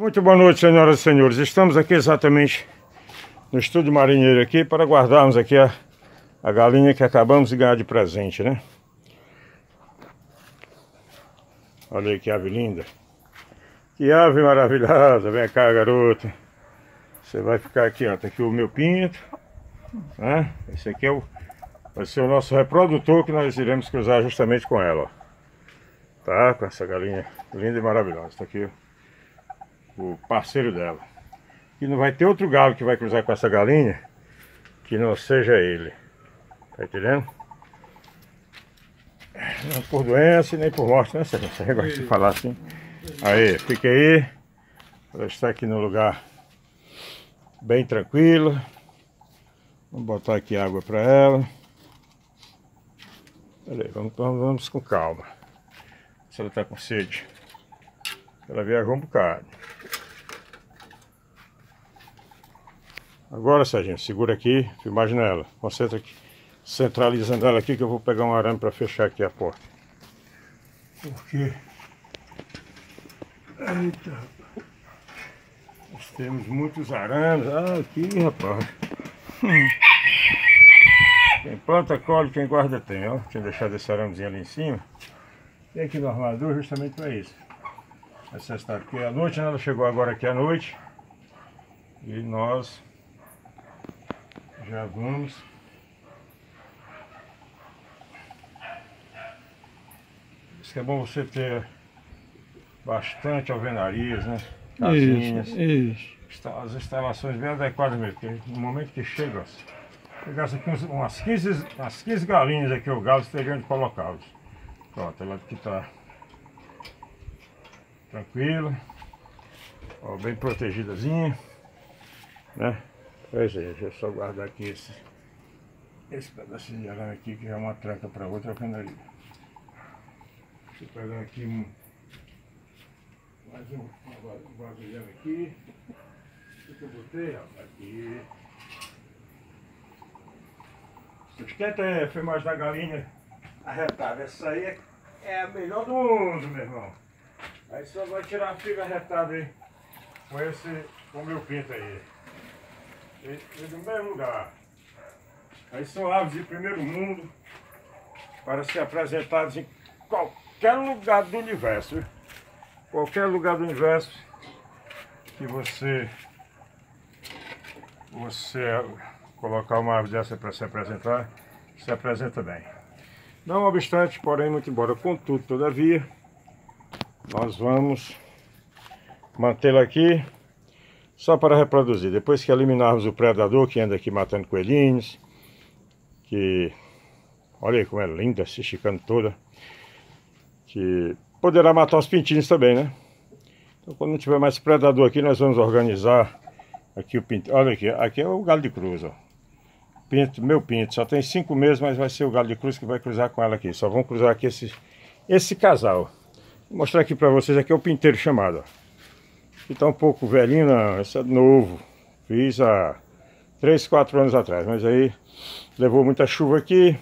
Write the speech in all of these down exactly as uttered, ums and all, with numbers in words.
Muito boa noite, senhoras e senhores. Estamos aqui exatamente no estúdio marinheiro aqui para guardarmos aqui a, a galinha que acabamos de ganhar de presente, né? Olha aí que ave linda. Que ave maravilhosa. Vem cá, garota. Você vai ficar aqui, ó. Tá aqui o meu pinto, né? Esse aqui é o, vai ser o nosso reprodutor que nós iremos cruzar justamente com ela, ó. Tá? Com essa galinha linda e maravilhosa. Tá aqui o parceiro dela. E não vai ter outro galo que vai cruzar com essa galinha que não seja ele. Tá entendendo? Não por doença e nem por morte, né? Você gosta de falar assim. Aí, fica aí. Ela está aqui no lugar bem tranquilo. Vamos botar aqui água para ela. Pera aí, vamos, vamos, vamos com calma. Se ela está com sede. Ela viajou um bocado. Agora, Serginho, segura aqui, filmagem nela. Concentra aqui, centralizando ela aqui, que eu vou pegar um arame para fechar aqui a porta. Porque... Eita, rapaz. Nós temos muitos arames. Ah, aqui, rapaz. Hum. Quem planta, colhe, quem guarda tem, ó. Tinha deixado esse aramezinho ali em cima. E aqui no armador justamente para isso. Essa está aqui à noite, né? Ela chegou agora aqui à noite. E nós... já vamos isso que é bom você ter bastante alvenarias, né? Casinhas, isso, isso. As instalações bem adequadas mesmo, porque no momento que chega, pegasse aqui uns, umas, quinze, umas quinze galinhas aqui, o galo teria onde colocá-los. Pronto, ela aqui está tranquila, ó, bem protegidazinha, né? Pois é, deixa eu só guardar aqui esse, esse pedacinho de arame aqui, que é uma tranca para outra alvenaria. Deixa eu pegar aqui um, mais um, um vasilhame aqui. O que eu botei, rapaz? Aqui. Sustenta aí, filmagem da galinha arretada. Essa aí é, é a melhor do mundo, meu irmão. Aí só vai tirar a figa arretada aí com esse, com o meu pinto aí. E, e do mesmo lugar. Aí são aves de primeiro mundo para ser apresentados em qualquer lugar do universo. Viu? Qualquer lugar do universo que você você colocar uma ave dessa para se apresentar, se apresenta bem. Não obstante, porém, muito embora, contudo, todavia, nós vamos mantê-la aqui só para reproduzir. Depois que eliminarmos o predador que anda aqui matando coelhinhos, que olha aí como é linda, se esticando toda, que poderá matar os pintinhos também, né? Então, quando não tiver mais predador aqui, nós vamos organizar aqui o pinto. Olha aqui, aqui é o galo de cruz, ó. Pinto, meu pinto, só tem cinco meses, mas vai ser o galo de cruz que vai cruzar com ela aqui. Só vão cruzar aqui esse, esse casal. Vou mostrar aqui para vocês, aqui é o pinteiro chamado, ó. Aqui tá um pouco velhinho, não, esse é novo. Fiz há três, quatro anos atrás, mas aí levou muita chuva aqui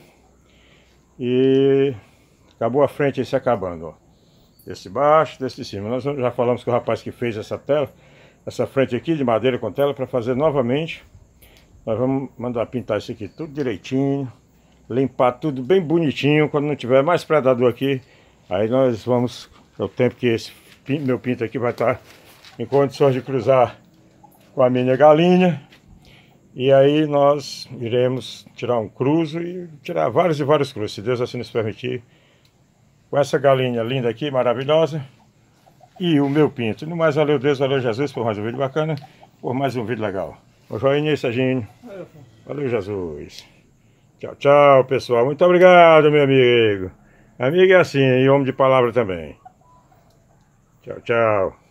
e acabou a frente aí se acabando, ó. Desse baixo, desse de cima. Nós já falamos com o rapaz que fez essa tela, essa frente aqui de madeira com tela, para fazer novamente. Nós vamos mandar pintar isso aqui tudo direitinho, limpar tudo bem bonitinho. Quando não tiver mais predador aqui, aí nós vamos, é o tempo que esse meu pinto aqui vai estar em condições de cruzar com a minha galinha. E aí nós iremos tirar um cruzo e tirar vários e vários cruzos, se Deus assim nos permitir, com essa galinha linda aqui, maravilhosa, e o meu pinto. No mais, valeu Deus, valeu Jesus por mais um vídeo bacana, por mais um vídeo legal. O joinha aí, Serginho. Valeu, Jesus. Tchau, tchau, pessoal. Muito obrigado, meu amigo. Amigo é assim, e homem de palavra também. Tchau, tchau.